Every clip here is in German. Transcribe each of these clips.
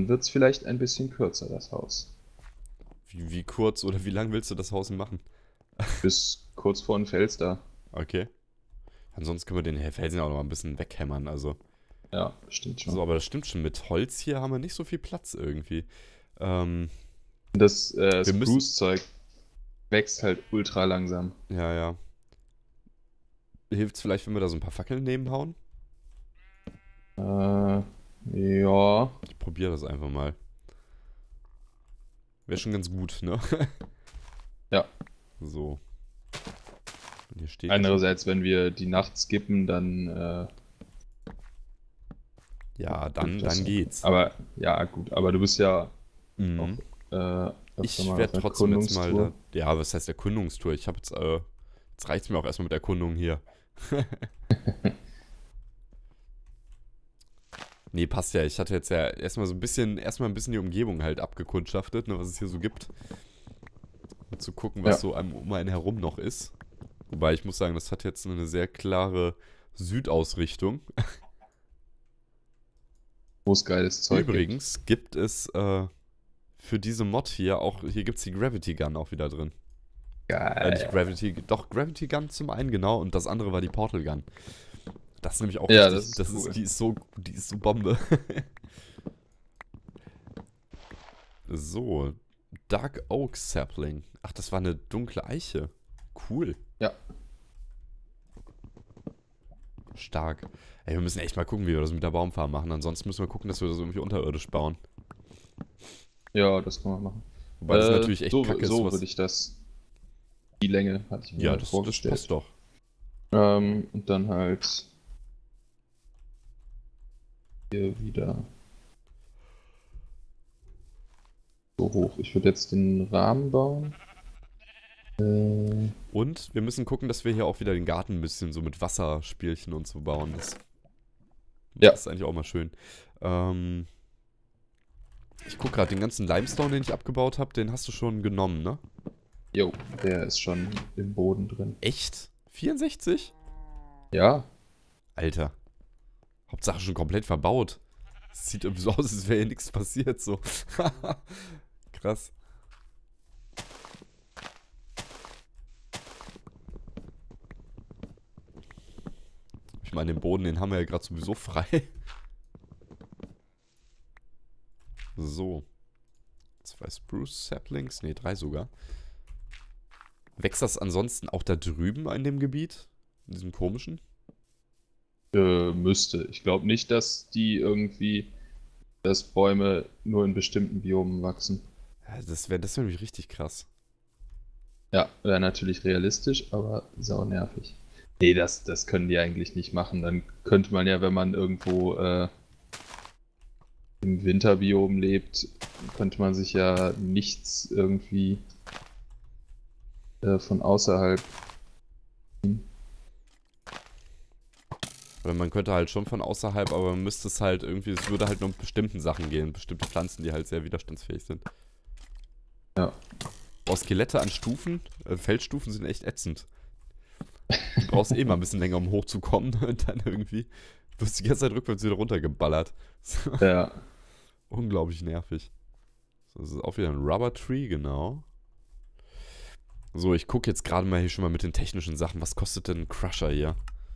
dann wird es vielleicht ein bisschen kürzer, das Haus. Wie kurz oder wie lang willst du das Haus machen? Bis kurz vor den Fels da. Okay. Ansonsten können wir den Felsen ja auch noch mal ein bisschen weghämmern, also. Ja, stimmt schon. So, aber das stimmt schon. Mit Holz hier haben wir nicht so viel Platz irgendwie. Ähm, Das wir müssen. Spruce-Zeug wächst halt ultra langsam. Ja, ja. Hilft es vielleicht, wenn wir da so ein paar Fackeln nebenhauen? Ja. Ich probiere das einfach mal. Wäre schon ganz gut, ne? Ja. So. Und hier steht. Andererseits, wenn wir die Nacht skippen, dann Ja, hilft das dann ja. geht's. Aber, ja, gut. Aber du bist ja auch Mhm. Ich öfter mal werde auf trotzdem jetzt mal Erkundungstour. Ja, was heißt Erkundungstour? Ich habe jetzt reicht's mir auch erstmal mit Erkundung hier. Nee, passt ja. Ich hatte jetzt ja erstmal ein bisschen die Umgebung halt abgekundschaftet, ne, was es hier so gibt. Um zu gucken, was Ja, so um einen herum noch ist. Wobei ich muss sagen, das hat jetzt eine sehr klare Südausrichtung. wo es geiles Zeug gibt. Übrigens gibt es für diese Mod hier gibt es die Gravity Gun auch wieder drin. Nicht Geil. Gravity Gun zum einen, genau, und das andere war die Portal Gun. Das ist nämlich auch Ja, richtig, das ist cool. die ist so Bombe. So, Dark Oak Sapling. Ach, das war eine dunkle Eiche. Cool, Ja, stark. Ey, wir müssen echt mal gucken, wie wir das mit der Baumfarm machen. Ansonsten müssen wir gucken, dass wir das irgendwie unterirdisch bauen. ja, das kann man machen. Wobei das natürlich echt kacke ist, So sowas. würde ich das. Die Länge hatte ich mir Ja, halt das vorgestellt. passt doch. Und dann halt hier wieder so hoch. Ich würde jetzt den Rahmen bauen. Und wir müssen gucken, dass wir hier auch wieder den Garten ein bisschen so mit Wasserspielchen und so bauen. Ja, Das ist eigentlich auch mal schön. Ich gucke gerade, den ganzen Limestone, den ich abgebaut habe, den hast du schon genommen, ne? jo, der ist schon im Boden drin. Echt? 64? Ja, Alter. Hauptsache schon komplett verbaut. Es sieht irgendwie so aus, als wäre hier nichts passiert, so. Krass. Ich meine, den Boden, den haben wir ja gerade sowieso frei. So. 2 Spruce Saplings. Ne, 3 sogar. Wächst das ansonsten auch da drüben in dem Gebiet? In diesem komischen? müsste. Ich glaube nicht, dass dass Bäume nur in bestimmten Biomen wachsen. Ja, das wär nämlich richtig krass. Ja, wäre natürlich realistisch, aber sau nervig. Nee, das können die eigentlich nicht machen. Dann könnte man ja, wenn man irgendwo im Winterbiom lebt, könnte man sich ja nichts irgendwie von außerhalb. Oder man könnte halt schon von außerhalb, aber man müsste es halt irgendwie, es würde halt nur um bestimmten Sachen gehen. Bestimmte Pflanzen, die halt sehr widerstandsfähig sind. Ja. Boah, Skelette an Stufen, Feldstufen sind echt ätzend. Du brauchst eh mal ein bisschen länger, um hochzukommen. Und dann irgendwie wirst du die ganze Zeit rückwärts wieder runtergeballert. Ja. Unglaublich nervig. So, das ist auch wieder ein Rubber Tree, genau. So, ich gucke jetzt gerade mal hier schon mal mit den technischen Sachen. Was kostet denn ein Crusher hier?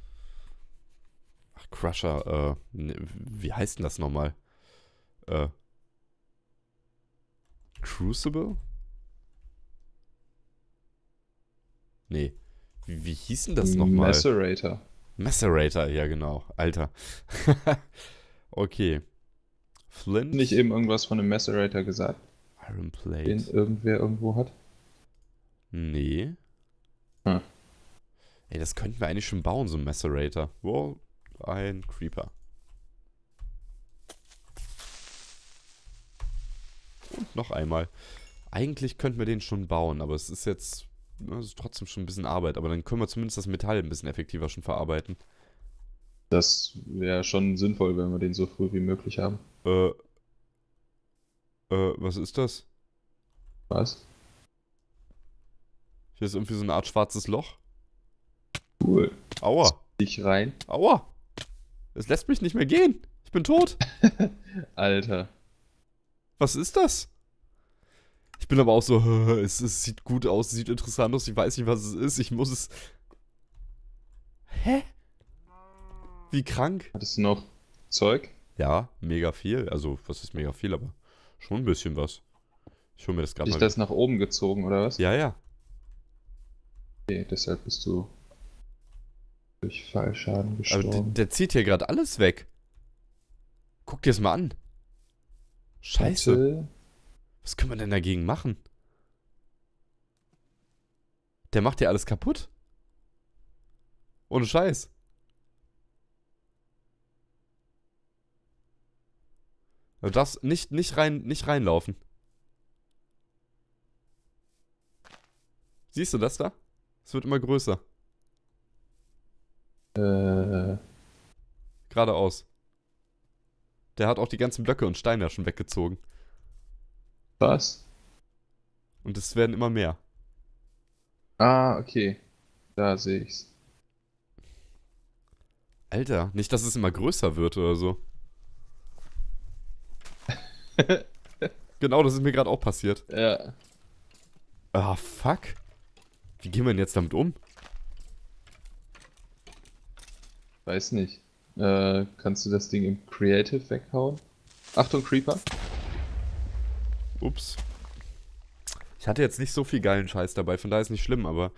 Ach, Crusher, wie heißt denn das nochmal? Crucible? Nee. Wie hieß denn das nochmal? Macerator. Macerator, ja genau. Alter. Okay. Flint. Nicht eben irgendwas von einem Macerator gesagt, Iron den Plate. irgendwer irgendwo hat? Nee. Hm. Ey, das könnten wir eigentlich schon bauen, so ein Macerator. Wow, ein Creeper. Und noch einmal. Eigentlich könnten wir den schon bauen, aber es ist jetzt, es ist trotzdem schon ein bisschen Arbeit. Aber dann können wir zumindest das Metall ein bisschen effektiver schon verarbeiten. Das wäre schon sinnvoll, wenn wir den so früh wie möglich haben. Äh, was ist das? Was? Hier ist irgendwie so eine Art schwarzes Loch. Cool. Aua. Dich rein. Aua. Es lässt mich nicht mehr gehen. Ich bin tot. Alter. Was ist das? Ich bin aber auch so, es sieht gut aus, sieht interessant aus, ich weiß nicht, was es ist, ich muss es... Hä? Wie krank? Hattest du noch Zeug? Ja, mega viel. Also, was ist mega viel, aber schon ein bisschen was. Ich hole mir das Hat gerade dich mal. das nach oben gezogen, oder was? Ja, ja. Okay, deshalb bist du durch Fallschaden Aber gestorben. der zieht hier gerade alles weg. Guck dir das mal an. Scheiße. Warte. Was können wir denn dagegen machen? Der macht ja alles kaputt. Ohne Scheiß. Du darfst nicht reinlaufen. Siehst du das da? Es wird immer größer. Geradeaus. Der hat auch die ganzen Blöcke und Steine schon weggezogen. Was? Und es werden immer mehr. Ah, okay. Da sehe ich's. Alter, nicht, dass es immer größer wird oder so. Genau, das ist mir gerade auch passiert. Ja. Ah, fuck. Wie gehen wir denn jetzt damit um? Weiß nicht. Kannst du das Ding im Creative weghauen? Achtung, Creeper. Ups. Ich hatte jetzt nicht so viel geilen Scheiß dabei, von daher ist nicht schlimm, aber...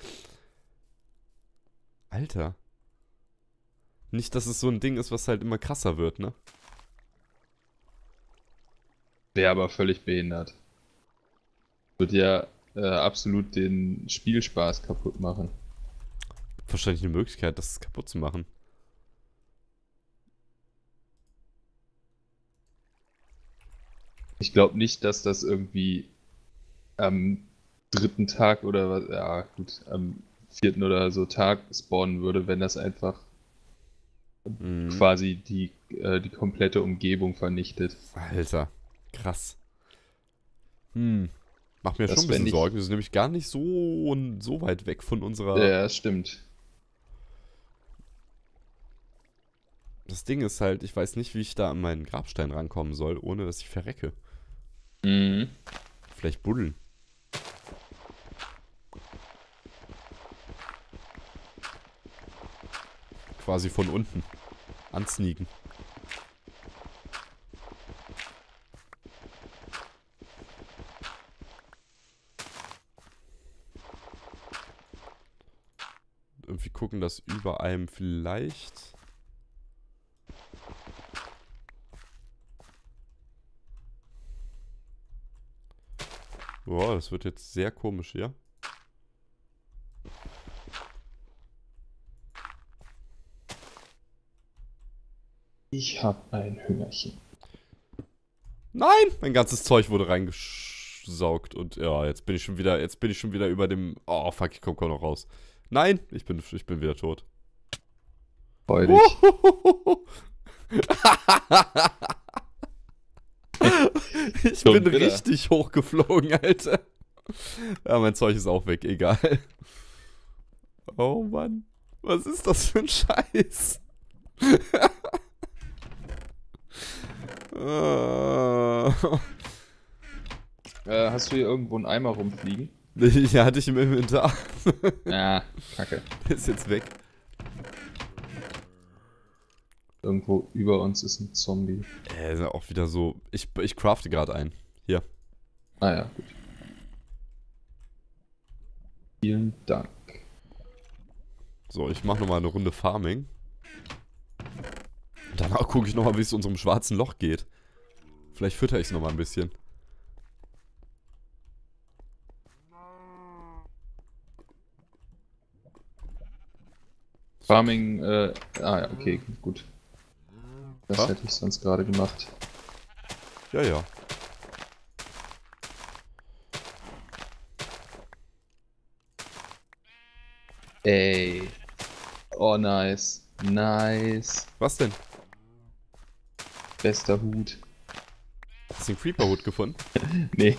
Alter. Nicht, dass es so ein Ding ist, was halt immer krasser wird, ne? Wäre aber völlig behindert. Wird ja absolut den Spielspaß kaputt machen. Wahrscheinlich eine Möglichkeit, das kaputt zu machen. Ich glaube nicht, dass das irgendwie am 3. Tag oder was, ja gut, am 4. oder so Tag spawnen würde, wenn das einfach quasi die komplette Umgebung vernichtet. Alter. Krass. Macht mir Das schon ein wär bisschen nicht- Sorgen. Wir sind nämlich gar nicht so weit weg von unserer... Ja, stimmt. Das Ding ist halt, ich weiß nicht, wie ich da an meinen Grabstein rankommen soll, ohne dass ich verrecke. Mhm. Vielleicht buddeln. Quasi von unten. Ansneaken. Irgendwie gucken, dass über einem vielleicht... Boah, das wird jetzt sehr komisch hier. Ich hab ein Hüngerchen. Nein! Mein ganzes Zeug wurde reingesaugt und ja, jetzt bin ich schon wieder über dem... Oh, fuck, ich komm kaum noch raus. Nein, ich bin wieder tot. Freu dich. Ich Schon bin wieder. richtig hochgeflogen, Alter. Ja, mein Zeug ist auch weg, egal. Oh Mann. Was ist das für ein Scheiß? Hast du hier irgendwo einen Eimer rumfliegen? Ja, hatte ich im Inventar. Ja, kacke. Der ist jetzt weg. Irgendwo über uns ist ein Zombie. Ist ja auch wieder so... Ich crafte gerade einen. Hier. Ah ja, gut. Vielen Dank. So, ich mache nochmal eine Runde Farming. Danach gucke ich nochmal, wie es unserem schwarzen Loch geht. Vielleicht fütter ich es nochmal ein bisschen. Farming, ja, okay, gut. Das Was? hätte ich sonst gerade gemacht. Ja, ja. Ey. Oh, nice. Nice. Was denn? Bester Hut. Hast du den Creeper-Hut gefunden? Nee.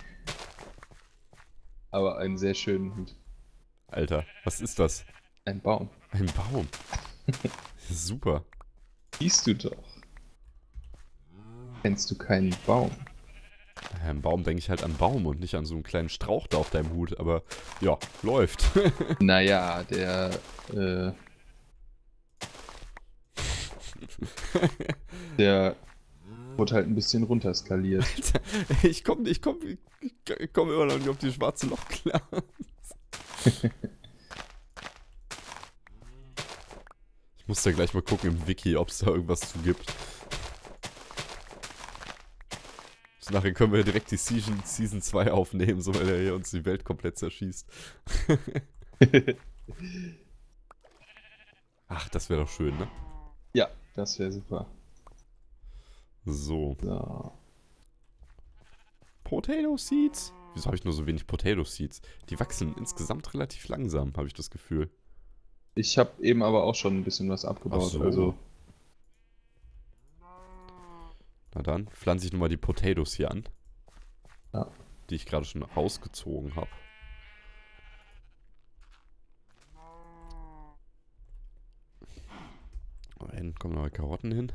Aber einen sehr schönen Hut. Alter, was ist das? Ein Baum. Ein Baum. Super. Siehst du doch. Kennst du keinen Baum? Ein Baum denke ich halt an Baum und nicht an so einen kleinen Strauch da auf deinem Hut, aber ja, läuft. Naja, der wurde halt ein bisschen runterskaliert. Alter, ich komm immer noch nicht auf die schwarze Loch klar. Ich muss da gleich mal gucken im Wiki, ob es da irgendwas zu gibt. So, nachher können wir direkt die Season 2 aufnehmen, so weil er hier uns die Welt komplett zerschießt. Ach, das wäre doch schön, ne? Ja, das wäre super. So. So. Potato Seeds. Wieso habe ich nur so wenig Potato Seeds? Die wachsen insgesamt relativ langsam, habe ich das Gefühl. Ich habe eben aber auch schon ein bisschen was abgebaut. Ach so. Also Na dann, pflanze ich nochmal die Potatoes hier an. Ja. Die ich gerade schon rausgezogen habe. Da hinten kommen noch Karotten hin.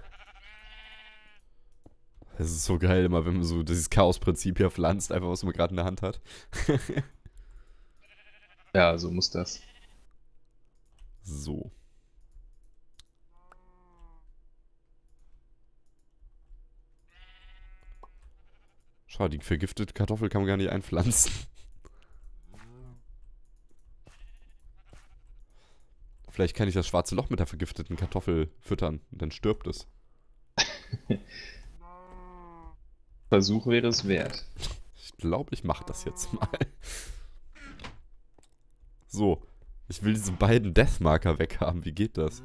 Das ist so geil immer, wenn man so dieses Chaos-Prinzip hier pflanzt, einfach was man gerade in der Hand hat. ja, so muss das. So. Schade, die vergiftete Kartoffel kann man gar nicht einpflanzen. Vielleicht kann ich das schwarze Loch mit der vergifteten Kartoffel füttern und dann stirbt es. Versuch wäre es wert. Ich glaube, ich mache das jetzt mal. So, ich will diese beiden Deathmarker weghaben. Wie geht das?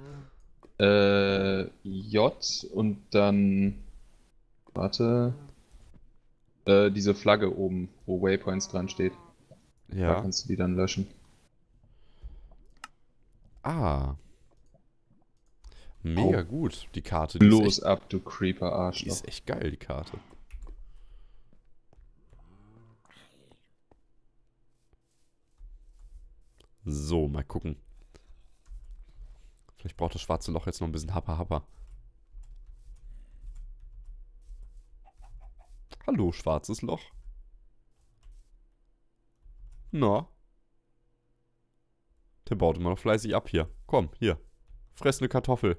J und dann... Warte... diese Flagge oben, wo Waypoints dran steht. Da Ja. kannst du die dann löschen. Ah. Mega gut, die Karte. Die Los ist ab, du Creeper die Arschloch. ist echt geil, die Karte. So, mal gucken. Vielleicht braucht das schwarze Loch jetzt noch ein bisschen Happa. Hallo, schwarzes Loch. Na? Der baut immer noch fleißig ab hier. Komm, hier. Fress eine Kartoffel.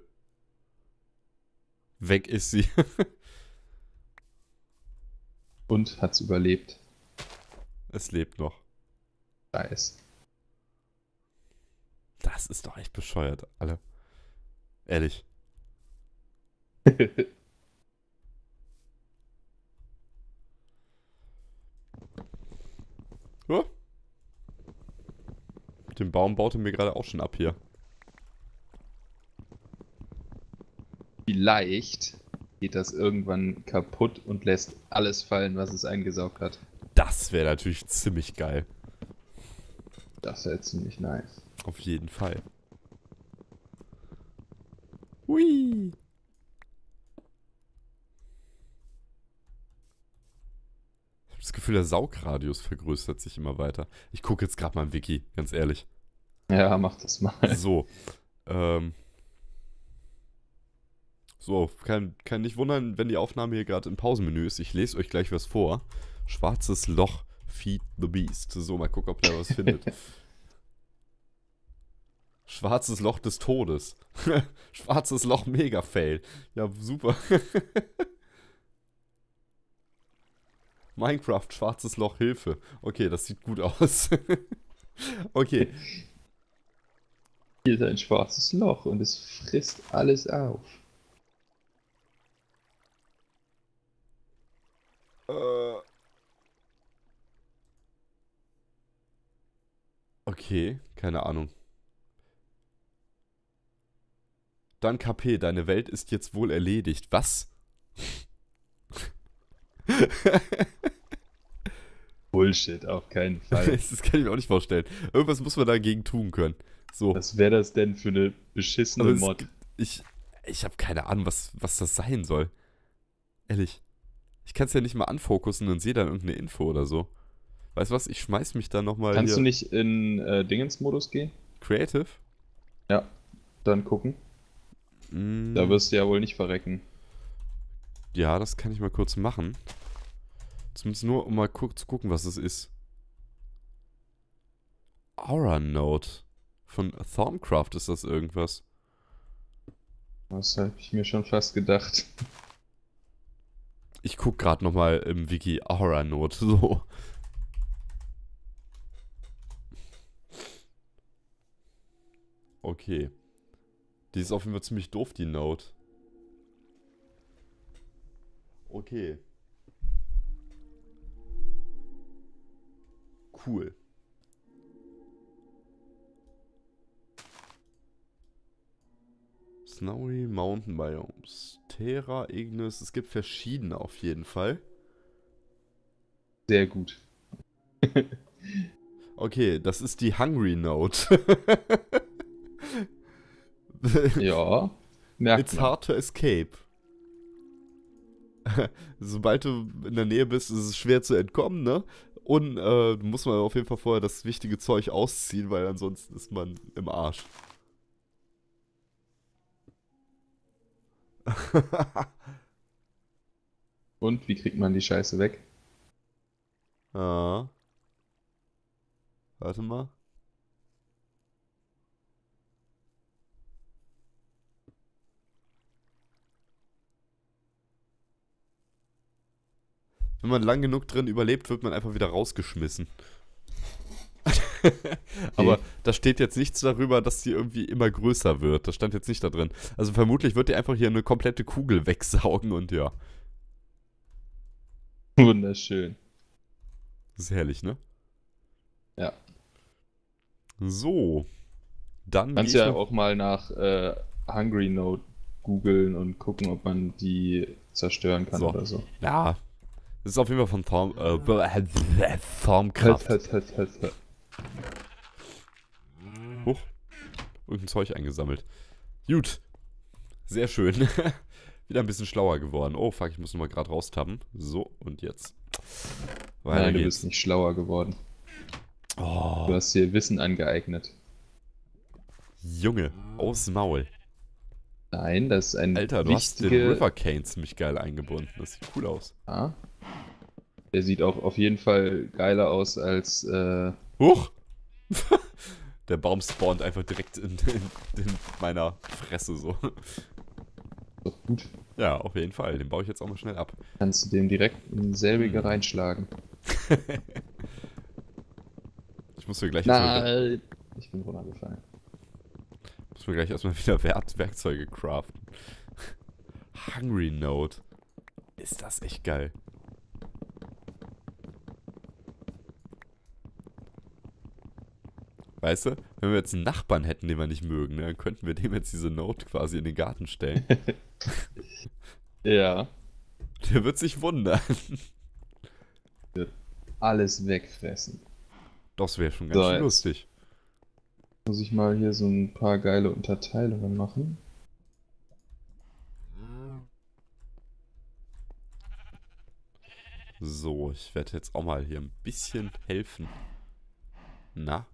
Weg ist sie. Und hat's überlebt. Es lebt noch. Nice. Das ist doch echt bescheuert, alle. Ehrlich. Oh. Den Baum baute mir gerade auch schon ab hier. Vielleicht geht das irgendwann kaputt und lässt alles fallen, was es eingesaugt hat. Das wäre natürlich ziemlich geil. Das wäre ziemlich nice. Auf jeden Fall. Hui. Ich habe das Gefühl, der Saugradius vergrößert sich immer weiter. Ich gucke jetzt gerade mal im Wiki, ganz ehrlich. Ja, mach das mal. So. So, kann nicht wundern, wenn die Aufnahme hier gerade im Pausenmenü ist. Ich lese euch gleich was vor. Schwarzes Loch, Feed the Beast. So, mal gucken, ob der was findet. Schwarzes Loch des Todes. Schwarzes Loch Mega-Fail. Ja, super. Minecraft, schwarzes Loch, Hilfe. Okay, das sieht gut aus. Okay. Hier ist ein schwarzes Loch und es frisst alles auf. Okay, keine Ahnung. Dann KP, deine Welt ist jetzt wohl erledigt. Was? Bullshit, auf keinen Fall. Das kann ich mir auch nicht vorstellen. Irgendwas muss man dagegen tun können. So. Was wäre das denn für eine beschissene Aber Mod? ich habe keine Ahnung, was das sein soll. Ehrlich. Ich kann es ja nicht mal anfokussen und sehe dann irgendeine Info oder so. Weißt du was? Ich schmeiß mich dann nochmal Kannst hier. du nicht in Dingens-Modus gehen? Creative? Ja, dann gucken. Da wirst du ja wohl nicht verrecken. Ja, das kann ich mal kurz machen. Zumindest nur, um mal zu gucken, was es ist. Aura Node. Von Thorncraft ist das irgendwas. Das habe ich mir schon fast gedacht. Ich guck gerade nochmal im Wiki Aura Node. So. Okay. Die ist auf jeden Fall ziemlich doof, die Node. Okay. Cool. Snowy Mountain Biomes. Terra, Ignis. Es gibt verschiedene auf jeden Fall. Sehr gut. Okay, das ist die Hungry Node. Ja, merkt It's man. hard to escape. Sobald du in der Nähe bist, ist es schwer zu entkommen, ne? Und du musst mal auf jeden Fall vorher das wichtige Zeug ausziehen, weil ansonsten ist man im Arsch. Und wie kriegt man die Scheiße weg? Ah. Warte mal. Wenn man lang genug drin überlebt, wird man einfach wieder rausgeschmissen. Aber da steht jetzt nichts darüber, dass die irgendwie immer größer wird. Das stand jetzt nicht da drin. Also vermutlich wird die einfach hier eine komplette Kugel wegsaugen und ja. Wunderschön. Das ist herrlich, ne? Ja. So. Dann Kannst gehe ich ja noch- auch mal nach Hungry Node googeln und gucken, ob man die zerstören kann So. oder so. Ja. Das ist auf jeden Fall von Thorncraft. Huch. Irgendein Zeug eingesammelt. Gut. Sehr schön. Wieder ein bisschen schlauer geworden. Oh, fuck, ich muss nochmal gerade raustappen. So, und jetzt. Weiter Nein, du geht's. bist nicht schlauer geworden. Oh, Du hast dir Wissen angeeignet. Junge, aufs Maul. Nein, das ist ein Alter, du hast den River Cane ziemlich geil eingebunden. Das sieht cool aus. Ja. Der sieht auch auf jeden Fall geiler aus als Huch! Der Baum spawnt einfach direkt in meiner Fresse so. doch gut. Ja, auf jeden Fall. Den baue ich jetzt auch mal schnell ab. Kannst du dem direkt in selbige reinschlagen. Ich muss mir gleich erstmal Nein! Ich bin runtergefallen. wieder Werkzeuge craften. Hungry Node. Ist das echt geil. Weißt du, wenn wir jetzt einen Nachbarn hätten, den wir nicht mögen, ne, dann könnten wir dem jetzt diese Node quasi in den Garten stellen. Ja. Der wird sich wundern. Alles wegfressen. Das wäre schon ganz So, schön jetzt. lustig. Muss ich mal hier so ein paar geile Unterteilungen machen. So, ich werde jetzt auch mal hier ein bisschen helfen. Na?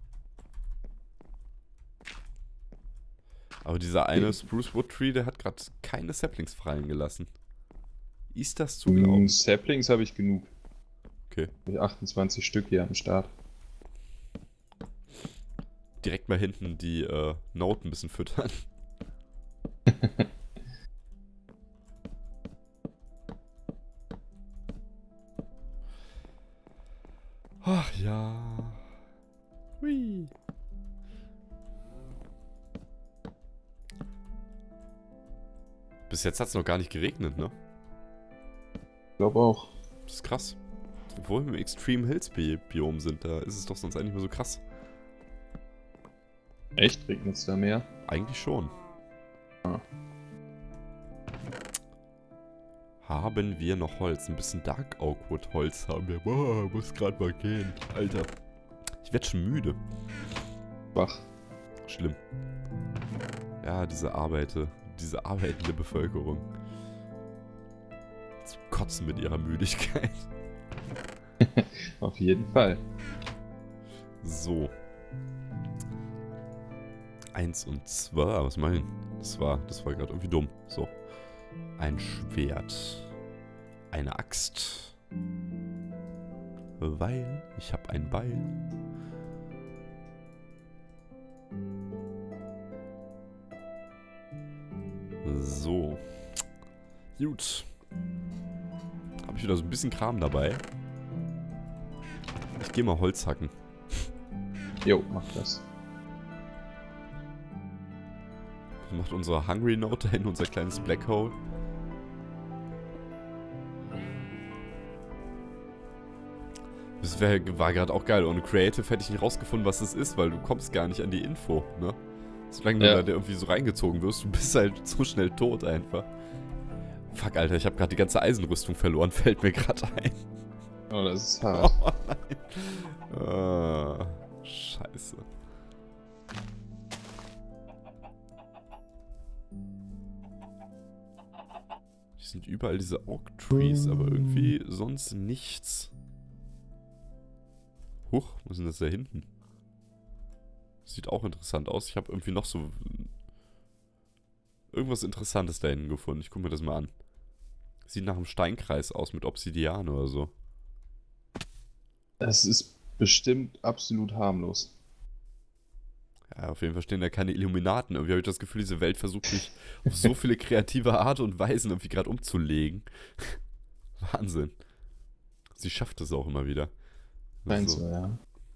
Aber dieser eine Spruce Wood Tree, der hat gerade keine Saplings fallen gelassen. Ist das zu glauben? Saplings habe ich genug. Okay. Hab ich 28 Stück hier am Start. Direkt mal hinten die Node ein bisschen füttern. Ach ja. Hui. Bis jetzt hat es noch gar nicht geregnet, ne? Ich glaube auch. Das ist krass. Obwohl wir im Extreme Hills Biom sind, da ist es doch sonst eigentlich mehr so krass. Echt? Regnet es da mehr? Eigentlich schon. Ah. Haben wir noch Holz? Ein bisschen Dark Oakwood Holz haben wir. Boah, muss gerade mal gehen. Alter. Ich werde schon müde. Wach. Schlimm. Ja, diese arbeitende Bevölkerung. Zu kotzen mit ihrer Müdigkeit. Auf jeden Fall. So. 1 und 2. Was meine ich? Das war gerade irgendwie dumm. So. Ein Schwert. Eine Axt. weil ich habe ein Beil. So. Gut. Habe ich wieder so ein bisschen Kram dabei. Ich gehe mal Holz hacken. Jo, mach das. Was macht unsere Hungry Note da in unser kleines Black Hole? Das war gerade auch geil. Ohne Creative hätte ich nicht rausgefunden, was das ist, weil du kommst gar nicht an die Info, ne? Solange du da irgendwie so reingezogen wirst, du bist halt so schnell tot einfach. Fuck, Alter, ich habe gerade die ganze Eisenrüstung verloren, fällt mir gerade ein. Oh, das ist hart. Oh nein. Ah, scheiße. Hier sind überall diese Oak Trees, aber irgendwie sonst nichts. Huch, was ist denn das da hinten? Sieht auch interessant aus. Ich habe irgendwie noch so irgendwas Interessantes da hinten gefunden. Ich gucke mir das mal an. Sieht nach einem Steinkreis aus mit Obsidian oder so. Das ist bestimmt absolut harmlos. Ja, auf jeden Fall stehen da keine Illuminaten. Irgendwie habe ich das Gefühl, diese Welt versucht mich auf so viele kreative Art und Weisen irgendwie gerade umzulegen. Wahnsinn. Sie schafft es auch immer wieder. Meinst du, ja.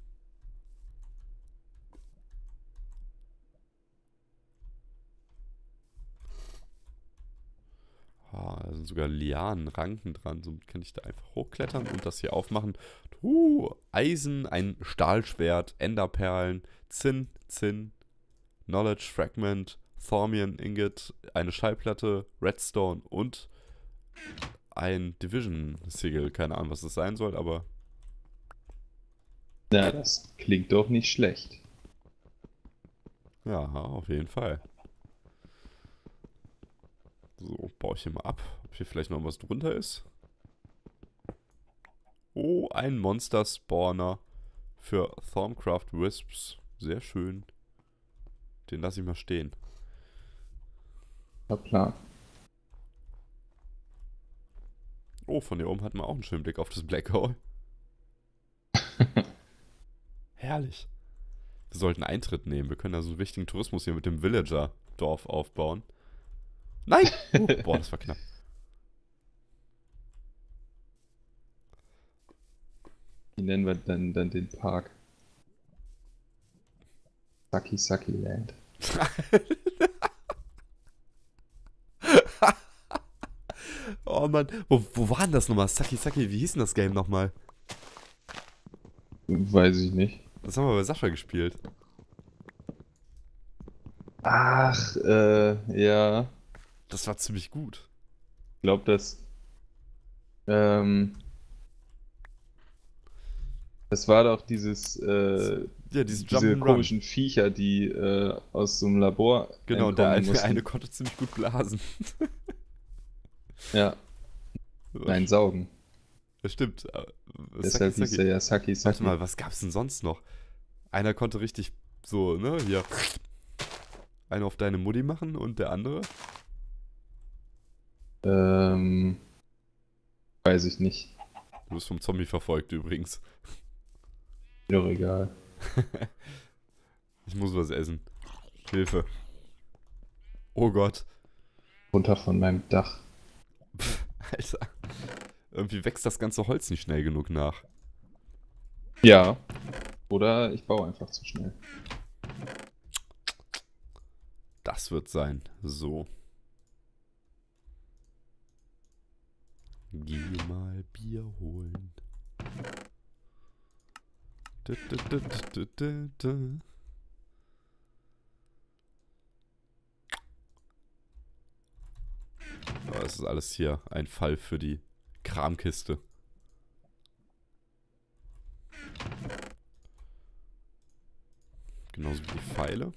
Da sind sogar Lianen, Ranken dran. Somit kann ich da einfach hochklettern und das hier aufmachen. Eisen, ein Stahlschwert, Enderperlen, Zinn, Knowledge Fragment, Thormian Ingot, eine Schallplatte, Redstone und ein Division Sigil. Keine Ahnung, was das sein soll, aber... Ja, das klingt doch nicht schlecht. Ja, auf jeden Fall. So, baue ich hier mal ab, ob hier vielleicht noch was drunter ist. Oh, ein Monster-Spawner für Thorncraft Wisps. Sehr schön. Den lasse ich mal stehen. Ja, klar. Oh, von hier oben hat man auch einen schönen Blick auf das Black Hole. Herrlich. Wir sollten Eintritt nehmen. Wir können da so einen wichtigen Tourismus hier mit dem Villager-Dorf aufbauen. Nein! Boah, das war knapp. Wie nennen wir dann den Park? Saki Land. Oh Mann, wo war denn das nochmal? Saki, wie hieß denn das Game nochmal? Weiß ich nicht. Das haben wir bei Sascha gespielt. Ach, ja. Das war ziemlich gut. Ich glaube, das war doch dieses, Ja, diese diese komischen Viecher, die aus so einem Labor genau, der mussten. eine konnte ziemlich gut blasen. Ja. Nein, saugen. Das stimmt. Deshalb hieß er ja Saki. Warte mal, was gab's denn sonst noch? Einer konnte richtig so, ne, hier einen auf deine Mutti machen und der andere? Weiß ich nicht. Du bist vom Zombie verfolgt übrigens. Doch egal. Ich muss was essen. Hilfe. Oh Gott. Runter von meinem Dach. Alter. Irgendwie wächst das ganze Holz nicht schnell genug nach. Ja. Oder ich baue einfach zu schnell. Das wird sein. So. Geh mal Bier holen. Das ist alles hier ein Fall für die Kramkiste. Genauso wie die Pfeile.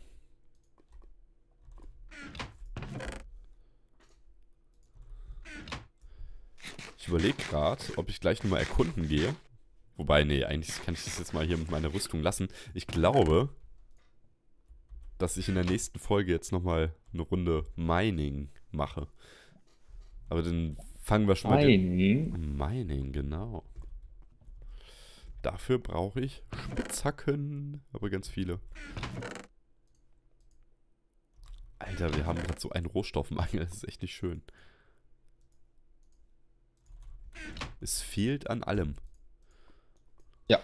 Ich überlege gerade, ob ich gleich nochmal erkunden gehe. Wobei, nee, eigentlich kann ich das jetzt mal hier mit meiner Rüstung lassen. Ich glaube, dass ich in der nächsten Folge jetzt nochmal eine Runde Mining mache. Aber dann fangen wir schon mal... Mining? Mining, genau. Dafür brauche ich Spitzhacken. Aber ganz viele. Alter, wir haben gerade so einen Rohstoffmangel. Das ist echt nicht schön. Es fehlt an allem. Ja.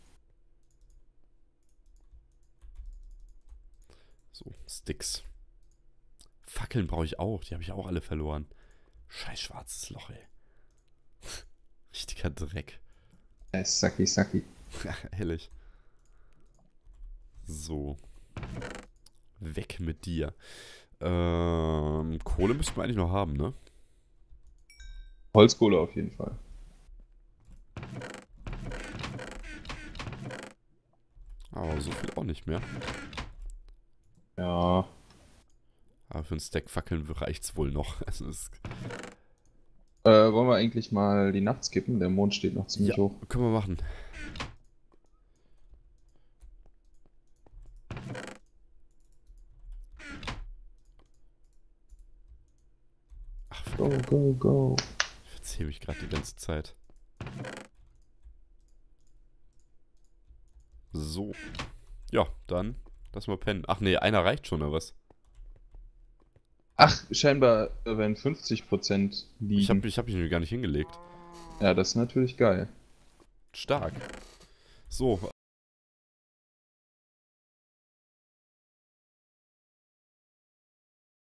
So, Sticks. Fackeln brauche ich auch. Die habe ich auch alle verloren. Scheiß schwarzes Loch, ey. Richtiger Dreck. Sacki, Sacki. Ja, ehrlich. So. Weg mit dir. Kohle müssten wir eigentlich noch haben, ne? Holzkohle auf jeden Fall. Aber so viel auch nicht mehr. Ja. Aber für einen Stack Fackeln reicht's wohl noch. Also es Wollen wir eigentlich mal die Nacht skippen? Der Mond steht noch ziemlich hoch. können wir machen. Ach, Go, go, go. ich verzähle mich gerade die ganze Zeit. So. Ja, dann lass mal pennen. Ach nee, einer reicht schon, oder was? Ach, scheinbar wenn 50% liegen. Ich hab mich nämlich gar nicht hingelegt. Ja, das ist natürlich geil. Stark. So,